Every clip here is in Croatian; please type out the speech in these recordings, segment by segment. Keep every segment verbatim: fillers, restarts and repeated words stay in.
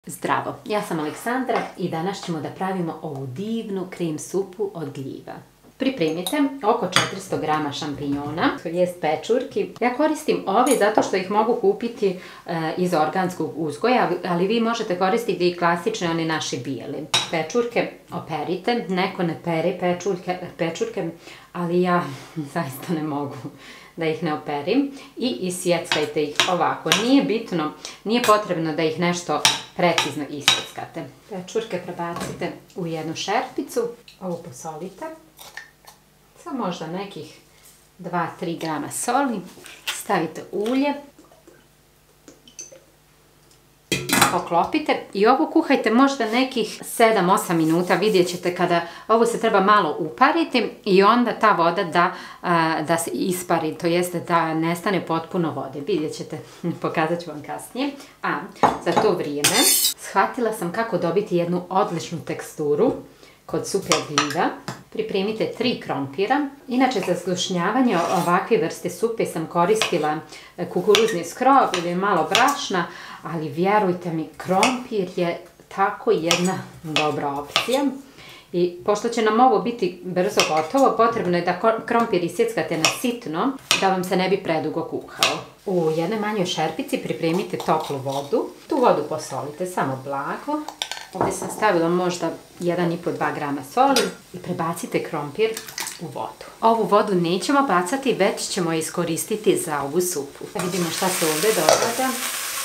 Zdravo, ja sam Aleksandra i danas ćemo da pravimo ovu divnu krem supu od gljiva. Pripremite oko četiristo grama šampinjona, to jest pečurki. Ja koristim ove zato što ih mogu kupiti e, iz organskog uzgoja, ali vi možete koristiti i klasične, one naše bijele. Pečurke operite, neko ne pere pečurke, pečurke, ali ja zaista ne mogu da ih ne operim i isjeckajte ih ovako. Nije bitno, nije potrebno da ih nešto precizno isjeckate. Pečurke prebacite u jednu šerpicu, ovo posolite. Sa možda nekih dva do tri grama soli, stavite ulje, oklopite i ovo kuhajte možda nekih sedam do osam minuta, vidjet ćete kada ovo se treba malo upariti i onda ta voda da, da se ispari, to jeste da nestane potpuno vode, vidjet ćete, pokazat ću vam kasnije. A za to vrijeme shvatila sam kako dobiti jednu odličnu teksturu kod supe od gljiva. Pripremite tri krompira. Inače za zgušnjavanje ovakve vrste supe sam koristila kukuruzni skrob ili malo brašna, ali vjerujte mi, krompir je tako jedna dobra opcija. I pošto će nam ovo biti brzo gotovo, potrebno je da krompir isjeckate na sitno, da vam se ne bi predugo kuhao. U jednoj manjoj šerpici pripremite toplu vodu. Tu vodu posolite samo blago. Ovdje sam stavila možda jedan i po do dva grama soli i prebacite krompir u vodu. Ovu vodu nećemo bacati, već ćemo iskoristiti za ovu supu. Da vidimo šta se ovdje događa.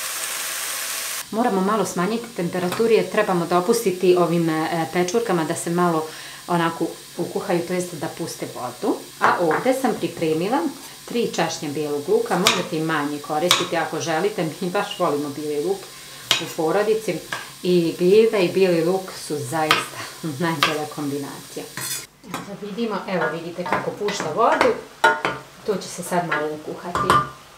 Moramo malo smanjiti temperaturu jer trebamo dopustiti ovim pečurkama da se malo onako ukuhaju, to jest da puste vodu. A ovdje sam pripremila tri češnje bijelog luka, možete i manje koristiti ako želite, mi baš volimo bijeli luk u porodici. I gljive i bijeli luk su zaista najbolja kombinacija. Da vidimo, evo vidite kako pušta vodu, to će se sad malo ukuhati.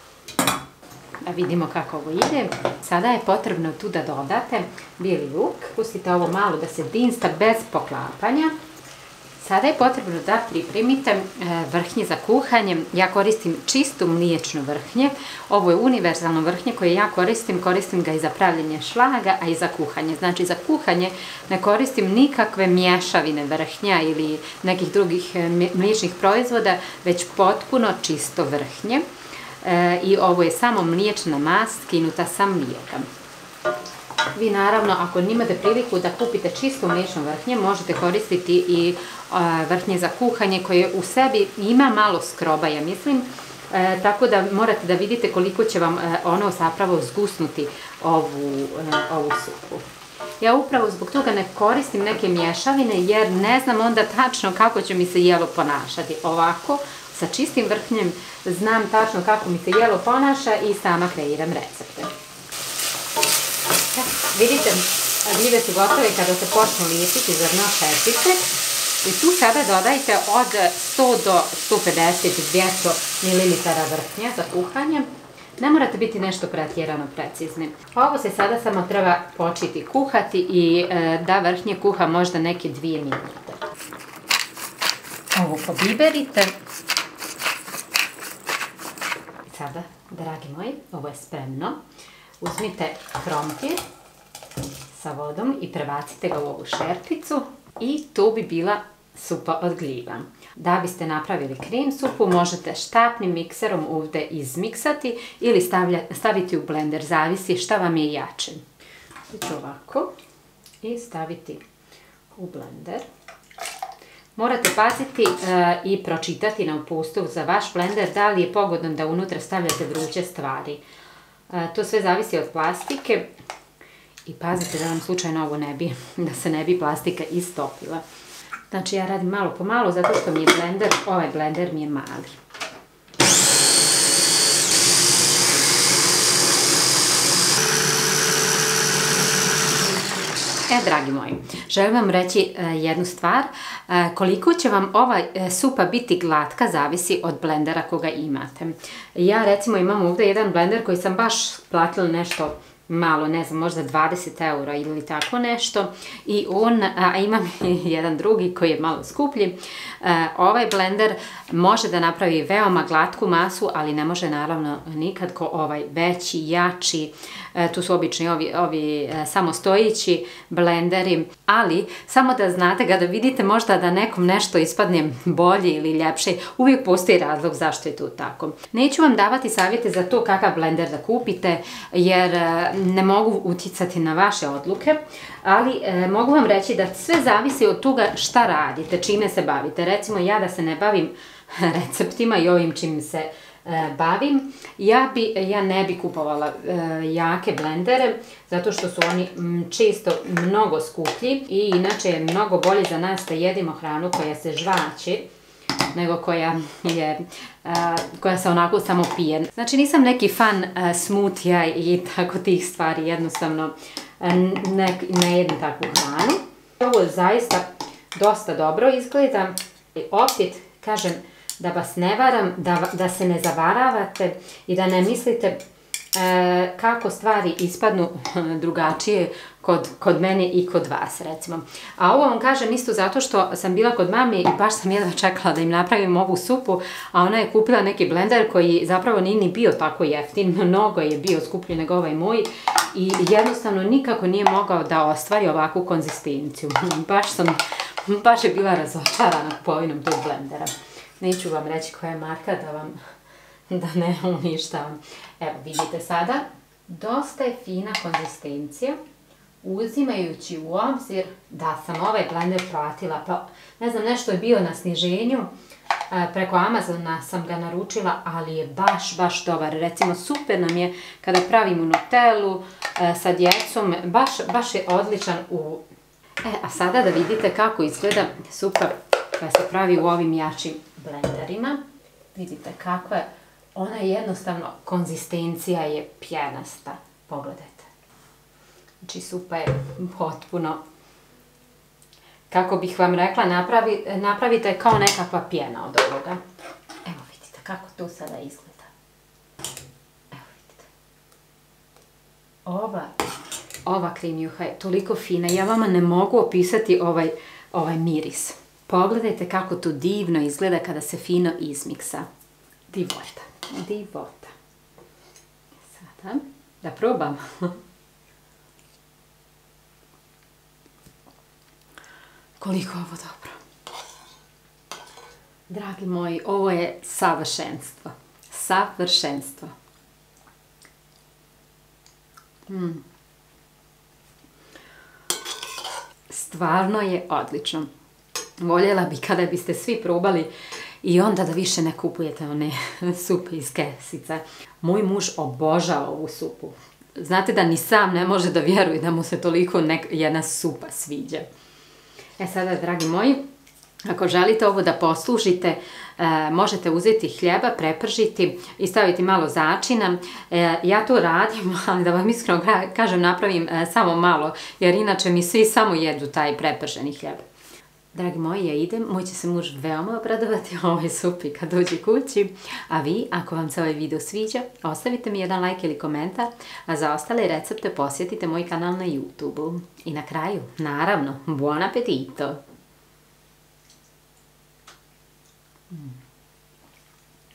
Da vidimo kako ovo ide. Sada je potrebno tu da dodate bijeli luk, pustite ovo malo da se dinsta bez poklapanja. Sada je potrebno da pripremite vrhnje za kuhanje. Ja koristim čistu mliječnu vrhnje. Ovo je univerzalno vrhnje koje ja koristim. Koristim ga i za pravljenje šlaga, a i za kuhanje. Znači za kuhanje ne koristim nikakve mješavine vrhnja ili nekih drugih mliječnih proizvoda, već potpuno čisto vrhnje. I ovo je samo mliječna mast skinuta sa mlijeka. Vi naravno, ako nimate priliku da kupite čisto mliječnu vrhnje, možete koristiti i vrhnje za kuhanje koje u sebi ima malo skroba, ja mislim. E, tako da morate da vidite koliko će vam ono zapravo zgusnuti ovu, ovu supu. Ja upravo zbog toga ne koristim neke mješavine jer ne znam onda tačno kako će mi se jelo ponašati. Ovako, sa čistim vrhnjem znam tačno kako mi se jelo ponaša i sama kreiram recepte. Vidite, gljive su gotove kada se počnu lijepiti za dno šerpice i tu sada dodajte od sto do sto pedeset do dvjesto mililitara vrhnja za kuhanje. Ne morate biti nešto pretjerano precizni. Ovo se sada samo treba početi kuhati i da vrhnje kuha možda neke dvije minute. Ovo pobiberite. Sada, dragi moji, ovo je spremno. Uzmite krompir sa vodom i prebacite ga u ovu šerpicu i to bi bila supa od gljiva. Da biste napravili krem supu, možete štapnim mikserom ovdje izmiksati ili stavlja, staviti u blender, zavisi šta vam je jače. Znači ovako i staviti u blender. Morate paziti e, i pročitati na uputstvu za vaš blender da li je pogodno da unutra stavljate vruće stvari. To sve zavisi od plastike i pazite da vam slučajno ovo ne bi, da se ne bi plastika istopila. Znači ja radim malo po malo zato što mi je blender, ovaj blender mi je mali. E, dragi moji, želim vam reći e, jednu stvar. E, koliko će vam ova e, supa biti glatka zavisi od blendera koga imate. Ja recimo imam ovdje jedan blender koji sam baš platila nešto malo, ne znam, možda dvadeset eura ili tako nešto. I on, a imam jedan drugi koji je malo skuplji. Ovaj blender može da napravi veoma glatku masu, ali ne može naravno nikad ko ovaj veći, jači. Tu su obični ovi, ovi samostojići blenderi, ali samo da znate, kada vidite možda da nekom nešto ispadne bolje ili ljepše, uvijek postoji razlog zašto je to tako. Neću vam davati savjete za to kakav blender da kupite, jer ne mogu utjecati na vaše odluke, ali e, mogu vam reći da sve zavisi od toga šta radite, čime se bavite. Recimo ja da se ne bavim receptima i ovim čim se e, bavim, ja, bi, ja ne bi kupovala e, jake blendere, zato što su oni m, često mnogo skuplji i inače je mnogo bolje za nas da jedimo hranu koja se žvači, nego koja je, uh, koja se onako samo pije. Znači nisam neki fan uh, smutija i tako tih stvari, jednostavno uh, ne, ne jedem takvu hranu. Ovo zaista dosta dobro izgleda. I opet kažem da vas ne varam, da, da se ne zavaravate i da ne mislite E, kako stvari ispadnu drugačije kod, kod mene i kod vas, recimo. A ovo vam kažem isto zato što sam bila kod mami i baš sam jedva čekala da im napravim ovu supu, a ona je kupila neki blender koji zapravo nije ni bio tako jeftin, mnogo je bio skuplji nego ovaj moj i jednostavno nikako nije mogao da ostvari ovakvu konzistenciju. Baš sam, baš je bila razočarana kupovinom tog blendera. Neću vam reći koja je marka da vam da ne uništavam. Evo, vidite sada, dosta je fina konzistencija, uzimajući u obzir da sam ovaj blender platila, pa ne znam, nešto je bio na sniženju, preko Amazona sam ga naručila, ali je baš, baš dobar. Recimo, super nam je kada pravimo Nutellu sa djecom, baš, baš je odličan u... E, a sada da vidite kako izgleda supa koja se pravi u ovim jačim blenderima. Vidite kako je. Ona je jednostavno, konzistencija je pjenasta. Pogledajte. Znači supa je potpuno, kako bih vam rekla, napravi, napravite kao nekakva pjena od ovoga. Evo vidite kako to sada izgleda. Evo vidite. Ova, ova krimjuha je toliko fina. Ja vama ne mogu opisati ovaj, ovaj miris. Pogledajte kako to divno izgleda kada se fino izmiksa. Divota. Divota. Sada, da probam. Koliko ovo dobro. Dragi moji, ovo je savršenstvo. Savršenstvo. Mm. Stvarno je odlično. Voljela bi kada biste svi probali i onda da više ne kupujete one supe iz kesica. Moj muž obožava ovu supu. Znate da ni sam ne može da vjeruje da mu se toliko nek jedna supa sviđa. E sada, dragi moji, ako želite ovo da poslužite, e, možete uzeti hljeba, prepržiti i staviti malo začina. E, ja to radim, ali da vam iskreno kažem, napravim e, samo malo, jer inače mi svi samo jedu taj preprženi hljeb. Dragi moji, ja idem, moj će se muž veoma obradovati ovoj supi kad dođe kući, a vi, ako vam se ovaj video sviđa, ostavite mi jedan like ili komentar, a za ostale recepte posjetite moj kanal na YouTube-u. I na kraju, naravno, buon appetito! Mm.